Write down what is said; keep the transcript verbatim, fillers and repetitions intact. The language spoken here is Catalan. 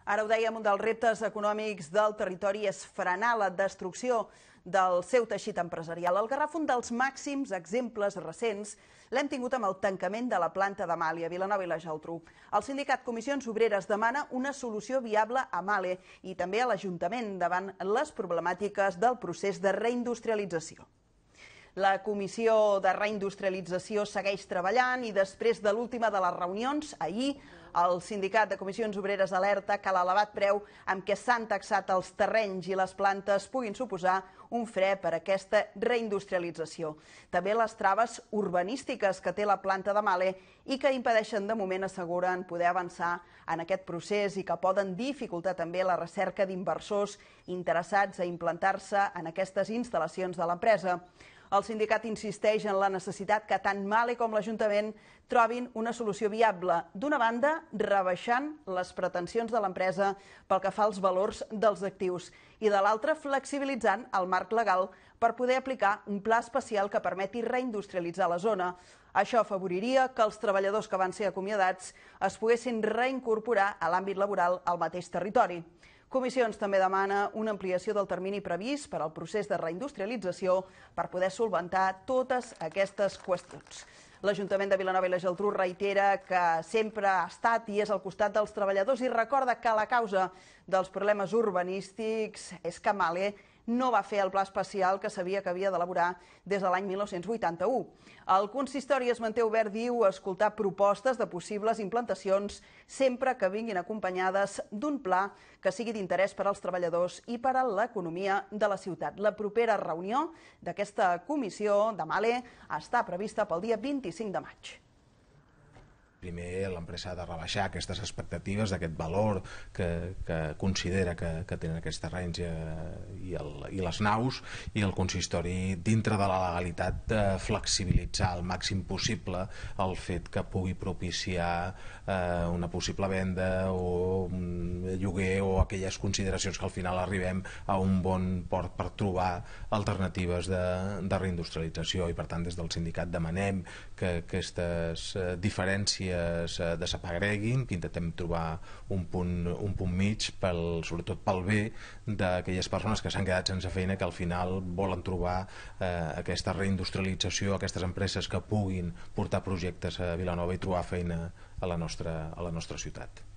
Ara ho dèiem, un dels reptes econòmics del territori és frenar la destrucció del seu teixit empresarial. El Garraf, un dels màxims exemples recents, l'hem tingut amb el tancament de la planta de Mahle a Vilanova i la Geltrú. El sindicat Comissions Obreres demana una solució viable a Mahle i també a l'Ajuntament davant les problemàtiques del procés de reindustrialització. La Comissió de Reindustrialització segueix treballant i després de l'última de les reunions, ahir, el Sindicat de Comissions Obreres alerta que l'elevat preu amb què s'han taxat els terrenys i les plantes puguin suposar un fre per a aquesta reindustrialització. També les traves urbanístiques que té la planta de Mahle i que impedeixen de moment, asseguren, poder avançar en aquest procés i que poden dificultar també la recerca d'inversors interessats a implantar-se en aquestes instal·lacions de l'empresa. El sindicat insisteix en la necessitat que tant Mahle com l'Ajuntament trobin una solució viable. D'una banda, rebaixant les pretensions de l'empresa pel que fa als valors dels actius i de l'altra, flexibilitzant el marc legal per poder aplicar un pla especial que permeti reindustrialitzar la zona. Això afavoriria que els treballadors que van ser acomiadats es poguessin reincorporar a l'àmbit laboral al mateix territori. Comissions també demana una ampliació del termini previst per al procés de reindustrialització per poder solventar totes aquestes qüestions. L'Ajuntament de Vilanova i la Geltrú reitera que sempre ha estat i és al costat dels treballadors i recorda que la causa dels problemes urbanístics és que Mahle no va fer el pla especial que sabia que havia d'elaborar des de l'any mil nou-cents vuitanta-u. El consistori es manté obert, diu, a escoltar propostes de possibles implantacions sempre que vinguin acompanyades d'un pla que sigui d'interès per als treballadors i per a l'economia de la ciutat. La propera reunió d'aquesta comissió de Mahle està prevista pel dia vint-i-cinc de maig. Primer, l'empresa ha de rebaixar aquestes expectatives d'aquest valor que, que considera que, que tenen aquests terrenys i, i, el, i les naus, i el consistori, dintre de la legalitat, de flexibilitzar al màxim possible el fet que pugui propiciar eh, una possible venda o un lloguer o aquelles consideracions que al final arribem a un bon port per trobar alternatives de, de reindustrialització, i per tant des del sindicat demanem que aquestes eh, diferències desapagreguin, que intentem trobar un punt, un punt mig, pel, sobretot pel bé d'aquelles persones que s'han quedat sense feina, que al final volen trobar eh, aquesta reindustrialització, aquestes empreses que puguin portar projectes a Vilanova i trobar feina a la nostra, a la nostra ciutat.